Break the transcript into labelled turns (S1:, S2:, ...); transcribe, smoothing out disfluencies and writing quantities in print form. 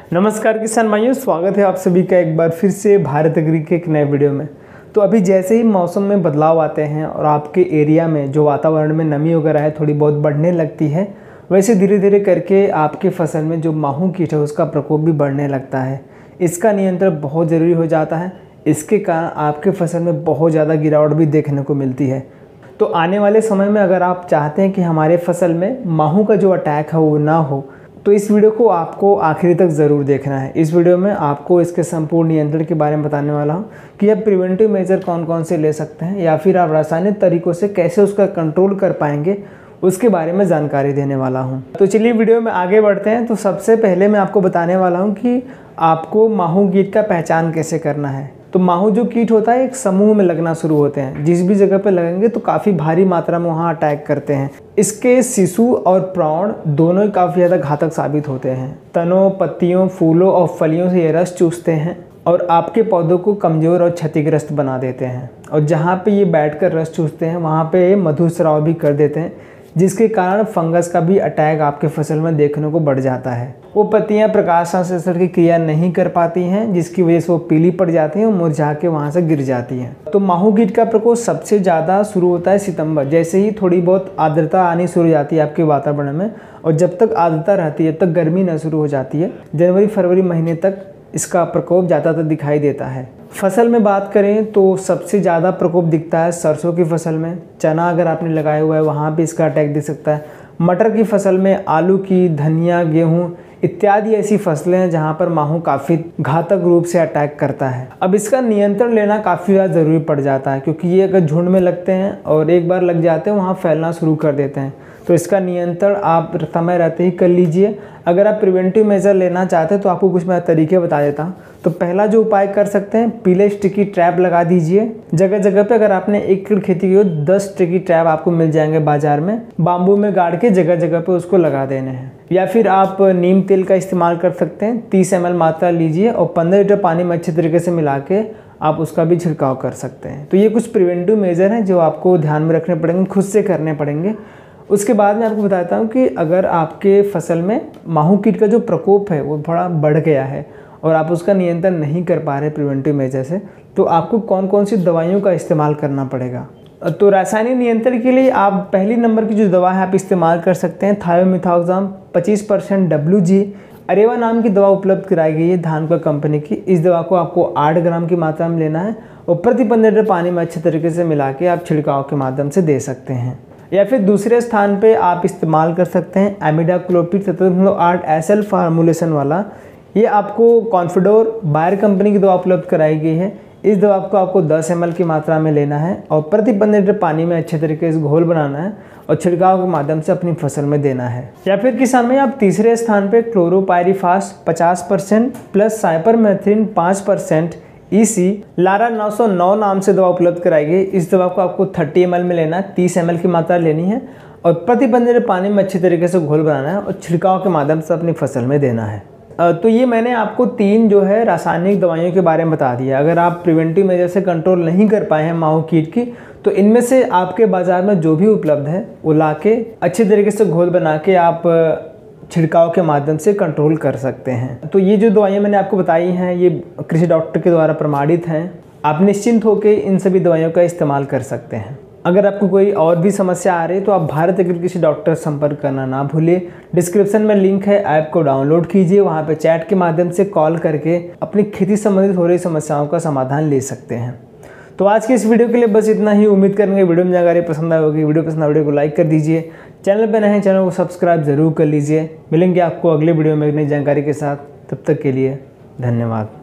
S1: नमस्कार किसान भाइयों, स्वागत है आप सभी का एक बार फिर से भारत एग्री के एक नए वीडियो में। तो अभी जैसे ही मौसम में बदलाव आते हैं और आपके एरिया में जो वातावरण में नमी वगैरह है थोड़ी बहुत बढ़ने लगती है, वैसे धीरे धीरे करके आपके फसल में जो माहू कीट है उसका प्रकोप भी बढ़ने लगता है। इसका नियंत्रण बहुत ज़रूरी हो जाता है। इसके कारण आपके फसल में बहुत ज़्यादा गिरावट भी देखने को मिलती है। तो आने वाले समय में अगर आप चाहते हैं कि हमारे फसल में माहू का जो अटैक है वो ना हो, तो इस वीडियो को आपको आखिरी तक ज़रूर देखना है। इस वीडियो में आपको इसके संपूर्ण नियंत्रण के बारे में बताने वाला हूँ कि आप प्रिवेंटिव मेजर कौन कौन से ले सकते हैं या फिर आप रासायनिक तरीक़ों से कैसे उसका कंट्रोल कर पाएंगे, उसके बारे में जानकारी देने वाला हूँ। तो चलिए वीडियो में आगे बढ़ते हैं। तो सबसे पहले मैं आपको बताने वाला हूँ कि आपको माहू कीट का पहचान कैसे करना है। तो माहू जो कीट होता है एक समूह में लगना शुरू होते हैं। जिस भी जगह पे लगेंगे तो काफ़ी भारी मात्रा में वहाँ अटैक करते हैं। इसके शिशु और प्रौढ़ दोनों ही काफ़ी ज़्यादा घातक साबित होते हैं। तनों, पत्तियों, फूलों और फलियों से ये रस चूसते हैं और आपके पौधों को कमज़ोर और क्षतिग्रस्त बना देते हैं। और जहाँ पे ये बैठकर रस चूसते हैं वहाँ पे मधुस्राव भी कर देते हैं, जिसके कारण फंगस का भी अटैक आपके फसल में देखने को बढ़ जाता है। वो पत्तियां प्रकाश संश्लेषण की क्रिया नहीं कर पाती हैं, जिसकी वजह से वो पीली पड़ जाती हैं और मुरझा के वहाँ से गिर जाती हैं। तो माहू कीट का प्रकोप सबसे ज़्यादा शुरू होता है सितंबर। जैसे ही थोड़ी बहुत आर्द्रता आनी शुरू हो जाती है आपके वातावरण में, और जब तक आर्द्रता रहती है तब तक गर्मी न शुरू हो जाती है, जनवरी फरवरी महीने तक इसका प्रकोप ज़्यादातर दिखाई देता है। फसल में बात करें तो सबसे ज़्यादा प्रकोप दिखता है सरसों की फसल में। चना अगर आपने लगाया हुआ है वहाँ पे इसका अटैक दिख सकता है। मटर की फसल में, आलू की, धनिया, गेहूँ इत्यादि ऐसी फसलें हैं जहाँ पर माहू काफ़ी घातक रूप से अटैक करता है। अब इसका नियंत्रण लेना काफ़ी ज़्यादा ज़रूरी पड़ जाता है, क्योंकि ये अगर झुंड में लगते हैं और एक बार लग जाते हैं वहाँ फैलना शुरू कर देते हैं। तो इसका नियंत्रण आप समय रहते ही कर लीजिए। अगर आप प्रिवेंटिव मेजर लेना चाहते हैं तो आपको कुछ मैं तरीके बता देता हूँ। तो पहला जो उपाय कर सकते हैं, पीले स्टिकी ट्रैप लगा दीजिए जगह जगह पे। अगर आपने 1 एकड़ खेती की हो 10 स्टिकी ट्रैप आपको मिल जाएंगे बाजार में, बाम्बू में गाड़ के जगह जगह पे उसको लगा देने हैं। या फिर आप नीम तेल का इस्तेमाल कर सकते हैं। 30 ml मात्रा लीजिए और 15 लीटर पानी में अच्छे तरीके से मिला के आप उसका भी छिड़काव कर सकते हैं। तो ये कुछ प्रिवेंटिव मेजर हैं जो आपको ध्यान में रखने पड़ेंगे, खुद से करने पड़ेंगे। उसके बाद मैं आपको बताता हूँ कि अगर आपके फसल में माहू कीट का जो प्रकोप है वो थोड़ा बढ़ गया है और आप उसका नियंत्रण नहीं कर पा रहे प्रिवेंटिव मेजर से, तो आपको कौन कौन सी दवाइयों का इस्तेमाल करना पड़ेगा। तो रासायनिक नियंत्रण के लिए आप पहली नंबर की जो दवा है आप इस्तेमाल कर सकते हैं, थायोमिथाक्साम 25% WG अरेवा नाम की दवा उपलब्ध कराई गई है धानका कंपनी की। इस दवा को आपको 8 ग्राम की मात्रा में लेना है और प्रति 15 लीटर पानी में अच्छे तरीके से मिला के आप छिड़काव के माध्यम से दे सकते हैं। या फिर दूसरे स्थान पे आप इस्तेमाल कर सकते हैं एमिडाक्लोपिड 7.8 SL फार्मूलेशन वाला। ये आपको कॉन्फिडोर बायर कंपनी की दवा उपलब्ध कराई गई है। इस दवा को आपको 10 ml की मात्रा में लेना है और प्रति 15 लीटर पानी में अच्छे तरीके से घोल बनाना है और छिड़काव के माध्यम से अपनी फसल में देना है। या फिर किसान में आप तीसरे स्थान पे chlorpyrifos 50% plus cypermethrin 5% EC Lara 909 नाम से दवा उपलब्ध कराई गई। इस दवा को आपको 30 ml में लेना है, 30 ml की मात्रा लेनी है और प्रति 15 लीटर पानी में अच्छे तरीके से घोल बनाना है और छिड़काव के माध्यम से अपनी फसल में देना है। तो ये मैंने आपको 3 जो है रासायनिक दवाइयों के बारे में बता दिया। अगर आप प्रिवेंटिव मेजर से कंट्रोल नहीं कर पाए हैं माहू कीट की, तो इनमें से आपके बाज़ार में जो भी उपलब्ध है वो ला के अच्छे तरीके से घोल बना के आप छिड़काव के माध्यम से कंट्रोल कर सकते हैं। तो ये जो दवाइयाँ मैंने आपको बताई हैं ये कृषि डॉक्टर के द्वारा प्रमाणित हैं। आप निश्चिंत होकर इन सभी दवाइयों का इस्तेमाल कर सकते हैं। अगर आपको कोई और भी समस्या आ रही है तो आप भारत एग्री कृषि डॉक्टर संपर्क करना ना भूलिए। डिस्क्रिप्शन में लिंक है, ऐप को डाउनलोड कीजिए। वहाँ पे चैट के माध्यम से कॉल करके अपनी खेती संबंधित हो रही समस्याओं का समाधान ले सकते हैं। तो आज के इस वीडियो के लिए बस इतना ही। उम्मीद करेंगे वीडियो में जानकारी पसंद आई होगी। वीडियो पसंद आए वीडियो को लाइक कर दीजिए। चैनल पर नए हैं चैनल को सब्सक्राइब जरूर कर लीजिए। मिलेंगे आपको अगले वीडियो में एक नई जानकारी के साथ। तब तक के लिए धन्यवाद।